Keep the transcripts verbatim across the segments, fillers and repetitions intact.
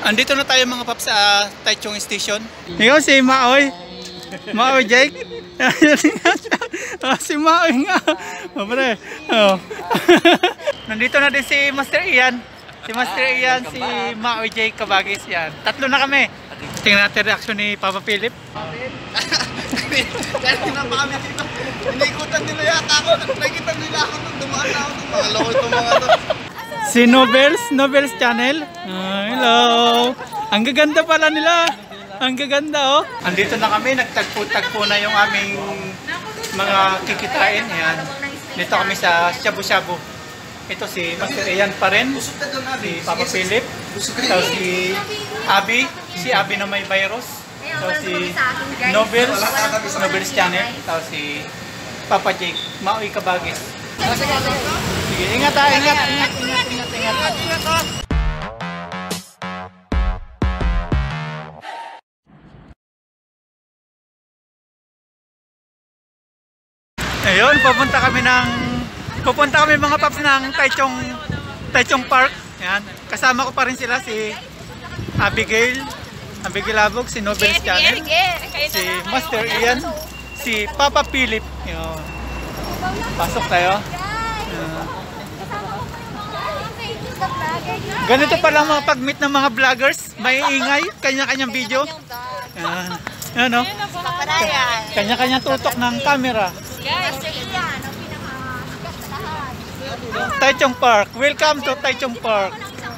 Andito na tayo mga paps sa Taichung Station. Ikaw si Maoy. Maoy Jake. Oh, si Maoy nga. Oh, pre. Oh. Nandito na din si Master Ian. Si Master Ian, si Maoy Jake Kabagis yan. Tatlo na kami. Tingnan natin reaction ni Papa Philip. Dahil na pa kami dito. Inikutan nila yata ako. Nakikita nila ako nung dumaan na ako. Mga loko itong mga to. Si Nobels, Nobels Channel. Oh, hello. Ang gaganda pala nila. Ang gaganda oh. Andito na kami, nagtagpo-tagpo na yung aming mga kikitain. Ayan. Dito kami sa Shabu-Shabu. Ito si Master Ian pa rin. Si Papa Philip. Ito si Abby. Si Abby na may virus. Ito si Nobels, Nobels Channel. Ito si Papa Jake. Maoy Kabagis. Sige, ingat ha, ingat, ingat, ingat, ingat, ingat, ingat ha. Ayun, pupunta kami ng pupunta kami mga paps ng Taichung Taichung Park. Yan, kasama ko pa rin sila si Abigail, Abigail Abog, si Nobels Channel, si Master Ian, si Papa Philip. Yun. Pasok tayo. Ganito pala mga pag-meet ng mga vloggers, may ingay, kanya-kanyang video. Yan. Yan no? Kanya-kanyang tutok ng camera. Taichung Park. Welcome to Taichung Park.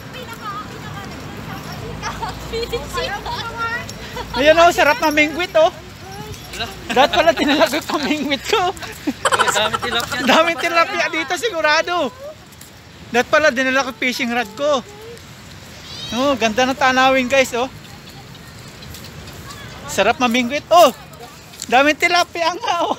Ayan o, sarap na mingwit o. Dapat pala tinalagay ko mingwit ko. Daming tilapia dito sigurado. Dapat pala dinala ko fishing rod ko. Oh, ganda ng tanawin guys oh. Sarap mamingwit. Oh, daming tilapia nga oh.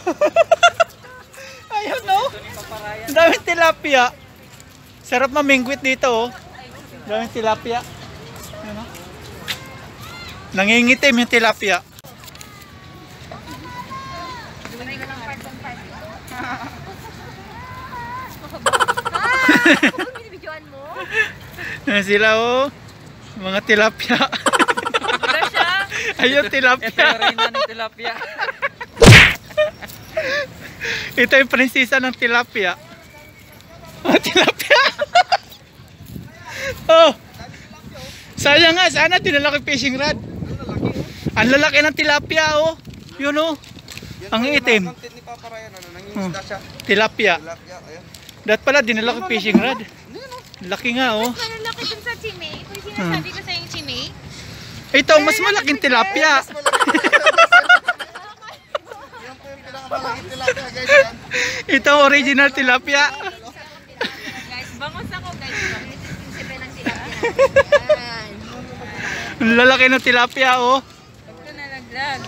Ayun oh. Daming tilapia. Sarap mamingwit dito oh. Daming tilapia. Ayun oh. Nangingitim yung tilapia. Sila oh, mga tilapia. Ayun tilapia. Ito yung reyna ng tilapia. Ito yung prinsesa ng tilapia. Oh, tilapia. Oh. Sayang nga, sana dinala ko fishing rod. Ang lalaki ng tilapia oh. Yun oh. Ang itim. Oh, tilapia. Dapat pala dinala ko fishing rod. Laki nga oh. Mas malaki dun sa chime. Ito yung sinasabi ko sa yung chime. Ito, mas malaking tilapia. Ito original tilapia. Guys, bangos ako guys. Prinsipe ng tilapia. Ang lalaki ng tilapia oh. Ito nalaglag.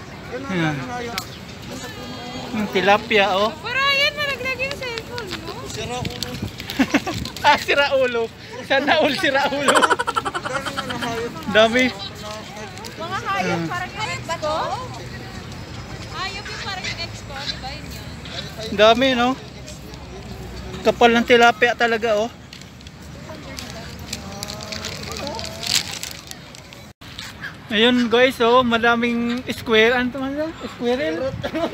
Ang tilapia oh. Para yan, nalaglag yung cellphone mo. Ah, si Raulo. Sana all si Raulo. Dami. Mga hayop, parang yung expo. Hayop yung parang yung expo, di ba yun yun? Dami no. Kapal ng tilapia talaga oh. Ayun guys oh, madaming square. Ano naman? Squirrel?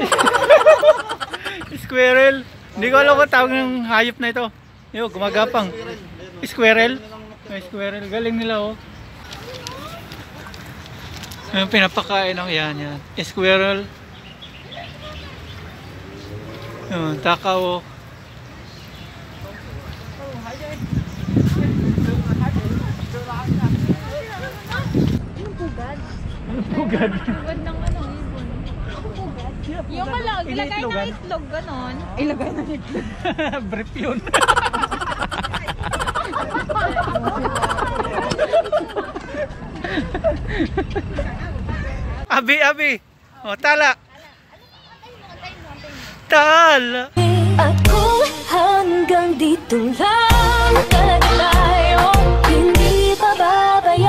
Squirrel. Hindi ko alam kung tawag ng hayop na ito. Yo, gumagapang. Squirrel. May squirrel. Galing nila oh. Ayun, pinapakain oh. Yan, yan. Squirrel. Ayun, takaw oh. Anong pugad? Pugad ng ano, ibon. Pugad? Yung malag, ilagay ng itlog, ganon. Ilagay ng itlog. Brief yun. Abi, abi. O, tala. Tala. Ako hanggang dito lang tayo, hindi pababaya.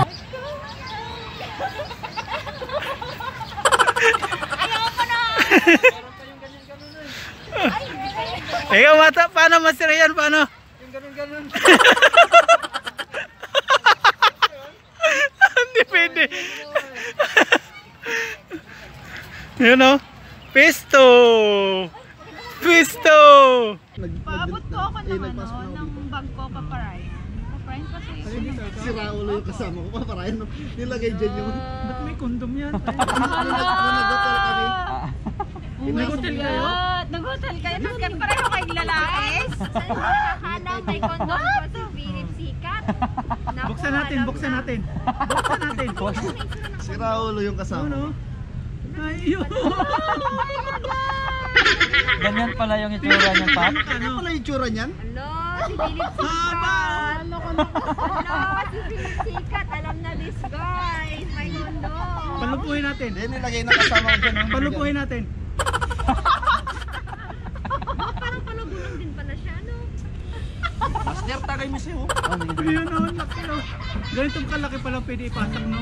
Ayaw ko na! Ikaw mata, paano Master Ian? Paano? Yung ganun-ganun. Hindi pwede. Yun o. Pesto. Pesto. Paabot ko ako ng ano, ng bag ko paparayan. Paparayan kasi. Si Raulo yung kasama ko, paparayan. No? Nilagay dyan yung... Ba't may kondom yan? Nag-hotel kami. Nag-hotel kayo? Nag-hotel kayo? Tapos kayo pareho kayong lalais? Akala may kondom ko si Philip Sikat. Buksan natin, buksan natin. Buksan natin. Si Raulo yung kasama. Ano? Ayun. Ganyan pala yung itsura niyan, Pap. Ano pala yung tsura niyan? Hello, si Philip Sikat. Hello, si Philip Sikat. Alam na this guys. May kondom. Palupuhin natin. Hindi, nilagay ng kasama ko dyan. no? Palupuhin natin. Parang palugulong din pala siya, no? Master, tagay mo siya. oh. Ayun o, laki o. Ganitong kalaki pala pwede ipasok, no?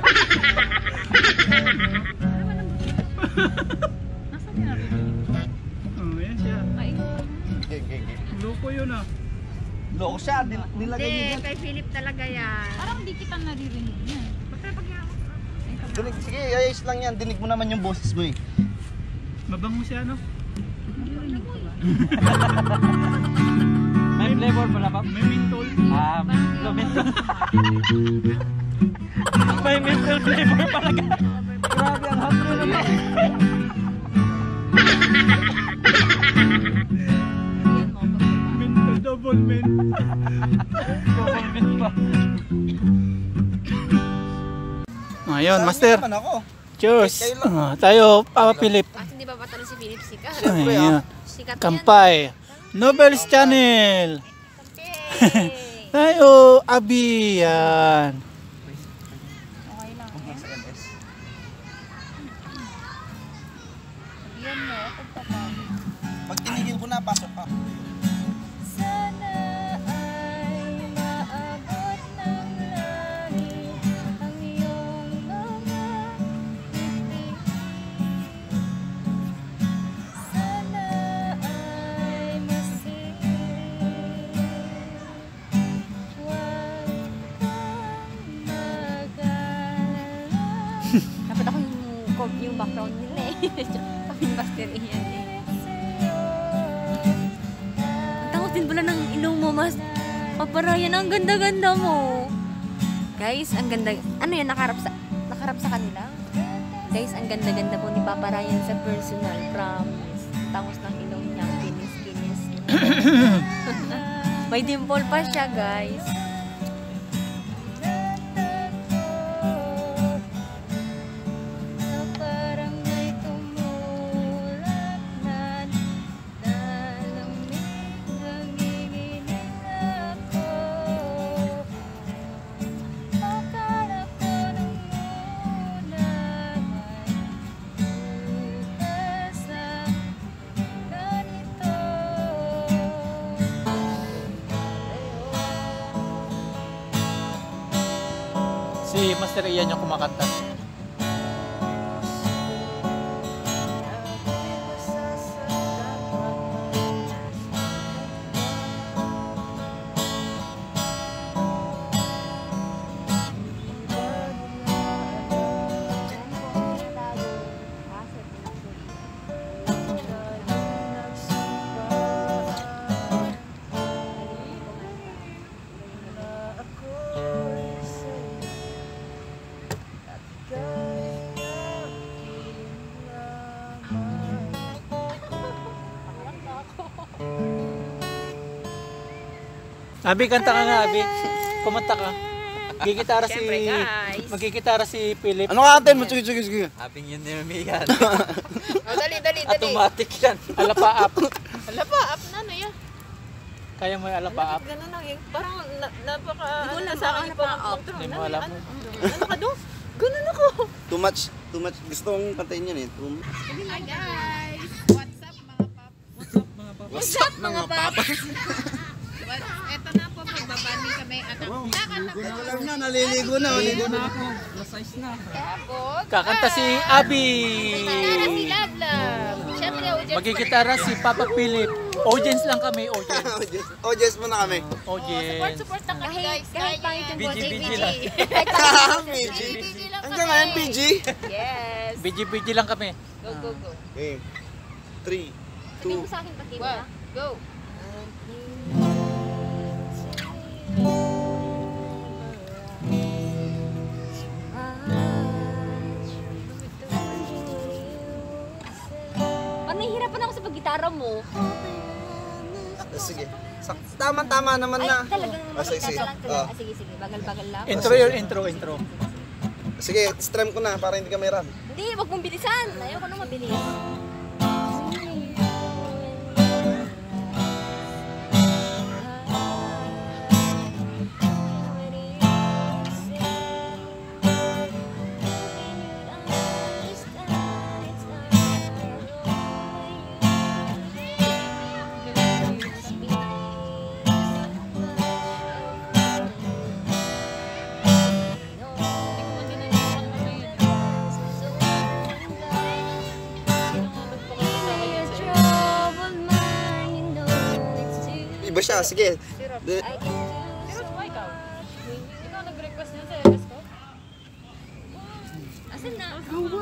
Nasaan niya narinig? Oh, yan siya. Ay, Okay, okay, okay. Loko yun ah. Loko siya, nil- nilagay niya hindi, dyan. kay Philip talaga yan. Parang hindi kita naririnig niya. Bakit pag Dinig, sige, ayos lang yan. Dinig mo naman yung boses mo eh. Mabango siya, no? May flavor pala, Pap. May mentol. Ah, mentol. May mentol flavor pala. Grabe ang hapro naman. Mentol, double mint. Double mint pa. Ayun, master. Naman ako. Cheers. Ah, tayo, Papa Philip. At hindi ba patalo si Philip Sikat? Ayun. Sikat yan. Kampay. Nobel's Channel. Okay. Tayo, Abi. Yan. Okay lang. Yan mo, pagpapagod. Pag tinigil ko na, pasok ka. Sana ay maabot ng langit ang iyong mga ngiti. Sana ay masiri. Huwag kang mag-alala. Dapat ako yung, yung background nila eh. Kaming master iyan eh. Ang tangos din pala ng ilong mo, mas. Paparayan, ang ganda-ganda mo. Guys, ang ganda. Ano yan, nakarap sa, nakarap sa kanila? Guys, ang ganda-ganda po ni Papa Ryan sa personal. Promise. Ang tangos ng ilong niya. Kinis-kinis. May dimple pa siya, guys. Parang may tumulak na nalamig, nanginginig ako. Akala ko nung una ay bukas sa ganito. Si Master Ian yung kumakanta. Abi, kanta ka nga, Abi. Kumanta ka. Gigitara si... Siyempre, guys. Magigitara si Philip. Ano ka atin mo? Sige, sige, sige. Abing yun ni Mamigan. Oh, dali, dali, dali. Automatic yan. Alapa up. Hala pa, up na, ano yan? Kaya mo yung alapa up. Ganun lang eh. Parang na, napaka... Hindi ko ano alam sa akin pa up. Hindi mo alam. Ano ka doon? Ganun ako. Too much, too much. Gusto kong kantayin yan eh. Too much. Hi guys! What's up mga pap? What's up mga papas? Ito na po, magbabani kami. At Wow, ligo na. Alam na, naliligo na. Naliligo na ako. tapos, Kakanta si Abi. gitara si Love Love. Siyempre, audience. Magigitara si Papa Philip. Audience lang kami, audience. Oh, Jess muna kami. Support, Audience. support na kami Kahit, guys. kahit pangit yung B G, boses, B G B G. lang. Kahit pangit yung boses, B G. B G. P G? Yes. B G B G lang kami. Go, go, go. Game. three, Sabihin two, mo sa akin pag game na. Go. Parang nahihirapan ako sa paggitara mo. sige. Sak- Tama-tama naman Ay, talagang Ah, sige, sige. magkita lang talaga. Ah. Ah, sige, sige. Bagal-bagal lang. Intro yun, intro, intro. Sige, stream ko na para hindi ka mayroon. Hindi, wag mong bilisan. Ayoko nang mabilis. Iba siya, sige. De- Asan na?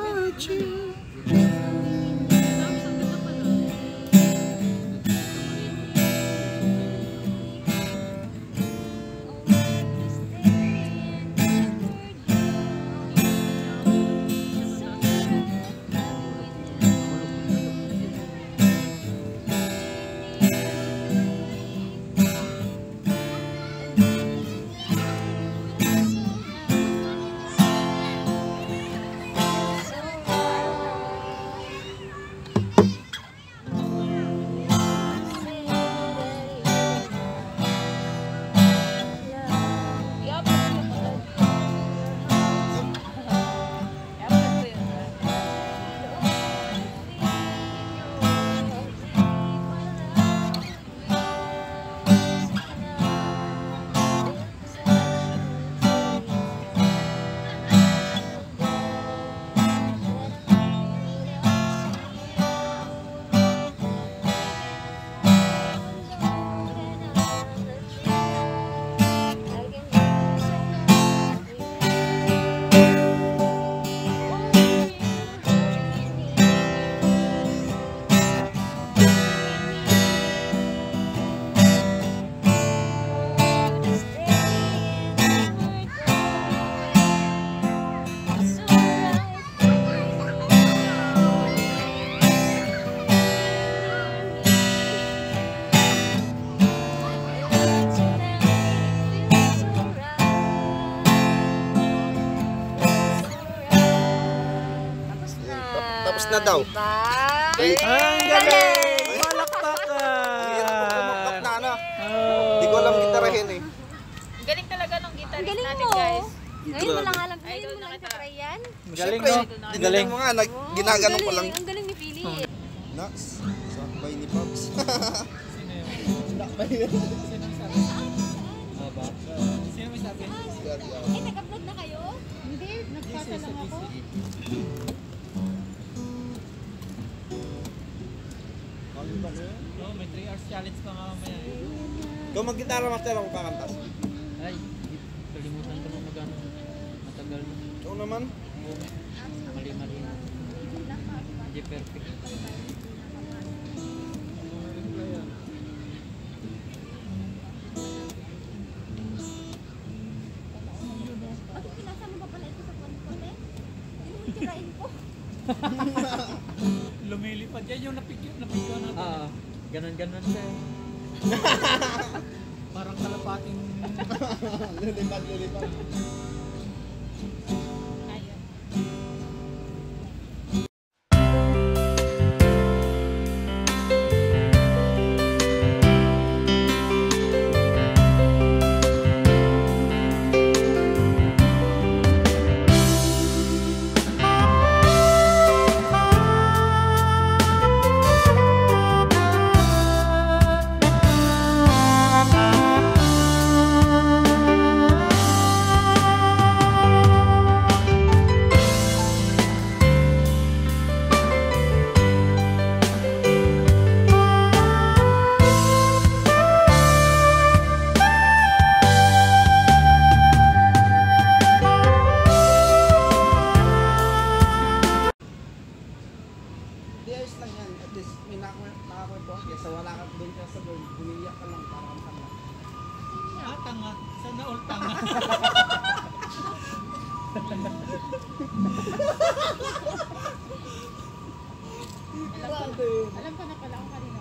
Tapos na daw. Diba? Ay, Ang galing! Palakpakan! Tumaktak na ano. Oh. Hindi ko alam gitarahin eh. Galing talaga ng Ang guitarist galing natin, mo. guys. Ngayon mo lang alam. Idol Ngayon mo na lang kita. sa yan. Galing, Siyempre, no? dinignan Galing. mo nga, nag, Wow, ginagano ang ko lang. galing. Ang galing ni Pili. Nax, sakbay ni Pops. Sino may sabi? Eh, nag-upload na kayo? Hindi, nagpasa lang ako. Oh, may three hours challenge pa nga mamaya. Ikaw mag-gitara master ako kakanta. Ay, kalimutan ko na magano. Matagal na. Ikaw naman. Mali-mali na. Hindi perfect. Bakit pinasa mo pa pala ito sa konti? Hindi mo tirain ko. Lumilipad yan yung napicture, napicture natin. Ah, ganon-ganon siya. Parang kalapating Lilipad, lilipad. Alam ko na pala ako kanina.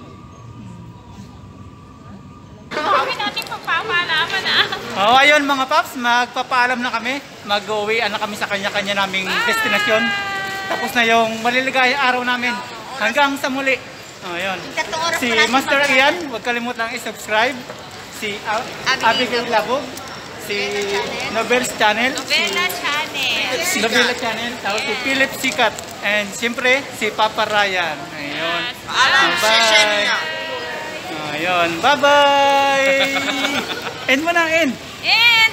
Kami natin pagpapalaman ah. Oh, ayun mga paps, magpapaalam na kami. Mag-uwi na kami sa kanya-kanya naming destinasyon. Tapos na yung maliligayang araw namin. Hanggang sa muli. Oh, ayun. Tatlong oras Si pa natin Master magkakaroon. Ian, huwag kalimutang i-subscribe. Si uh, Abigail Abigail Labog. Si Nobel's Channel. Bella Channel. Si Nobela Channel. Tapos si Philip Sikat. And siyempre, si Papa Ryan. Ayun. Alam, Bye. session niya. Ayun. Bye-bye! End mo na, end. And